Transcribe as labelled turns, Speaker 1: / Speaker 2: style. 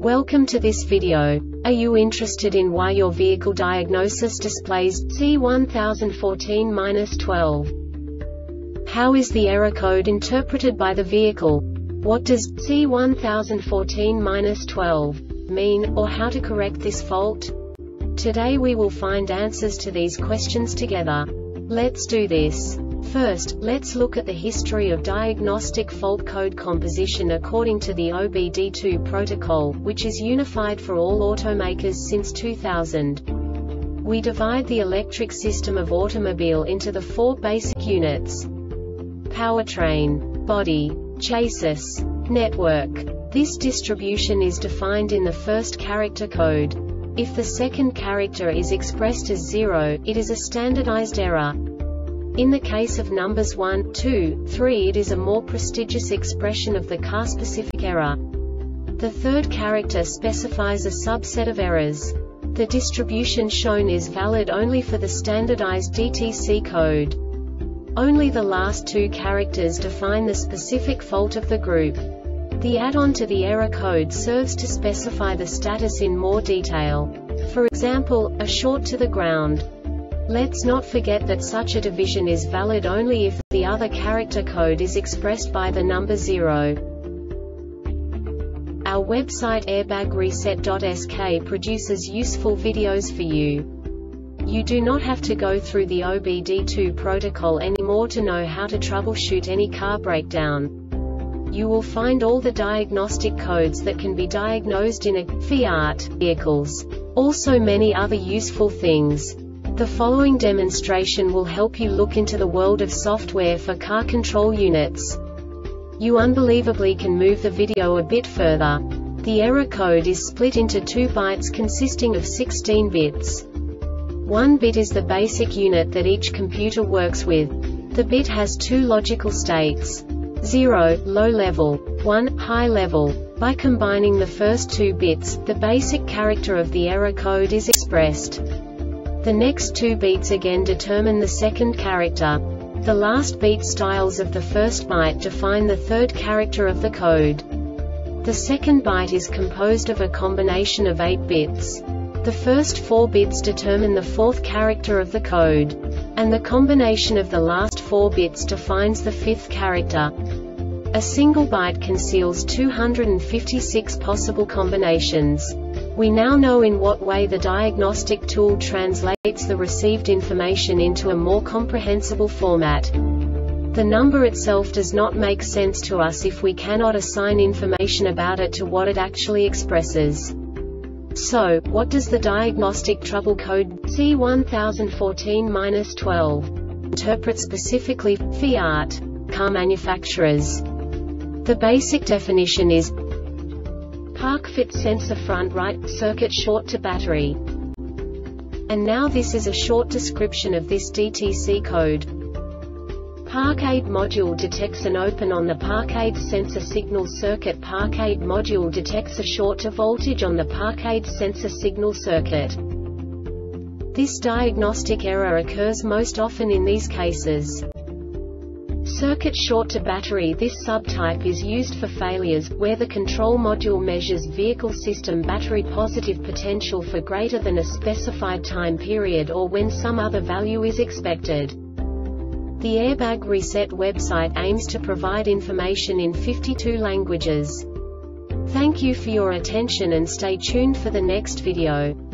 Speaker 1: Welcome to this video. Are you interested in why your vehicle diagnosis displays C1014-12? How is the error code interpreted by the vehicle? What does C1014-12 mean, or how to correct this fault? Today we will find answers to these questions together. Let's do this. First, let's look at the history of diagnostic fault code composition according to the OBD2 protocol, which is unified for all automakers since 2000. We divide the electric system of automobile into the four basic units: powertrain, body, chassis, network. This distribution is defined in the first character code. If the second character is expressed as 0, it is a standardized error. In the case of numbers 1, 2, 3, it is a more prestigious expression of the car-specific error. The third character specifies a subset of errors. The distribution shown is valid only for the standardized DTC code. Only the last two characters define the specific fault of the group. The add-on to the error code serves to specify the status in more detail. For example, a short to the ground. Let's not forget that such a division is valid only if the other character code is expressed by the number 0. Our website airbagreset.sk produces useful videos for you. You do not have to go through the OBD2 protocol anymore to know how to troubleshoot any car breakdown. You will find all the diagnostic codes that can be diagnosed in a Fiat vehicles. Also many other useful things. The following demonstration will help you look into the world of software for car control units. You unbelievably can move the video a bit further. The error code is split into 2 bytes consisting of 16 bits. 1 bit is the basic unit that each computer works with. The bit has 2 logical states: 0, low level, 1, high level. By combining the first 2 bits, the basic character of the error code is expressed. The next 2 beats again determine the second character. The last beat styles of the first byte define the third character of the code. The second byte is composed of a combination of 8 bits. The first 4 bits determine the fourth character of the code. And the combination of the last 4 bits defines the fifth character. A single byte conceals 256 possible combinations. We now know in what way the diagnostic tool translates the received information into a more comprehensible format. The number itself does not make sense to us if we cannot assign information about it to what it actually expresses. So, what does the diagnostic trouble code C1014-12 interpret specifically for Fiat car manufacturers? The basic definition is park fit sensor front right, circuit short to battery. And now this is a short description of this DTC code. Park aid module detects an open on the park aid sensor signal circuit. Park aid module detects a short to voltage on the park aid sensor signal circuit. This diagnostic error occurs most often in these cases: circuit short to battery. This subtype is used for failures where the control module measures vehicle system battery positive potential for greater than a specified time period or when some other value is expected. The Airbag Reset website aims to provide information in 52 languages. Thank you for your attention and stay tuned for the next video.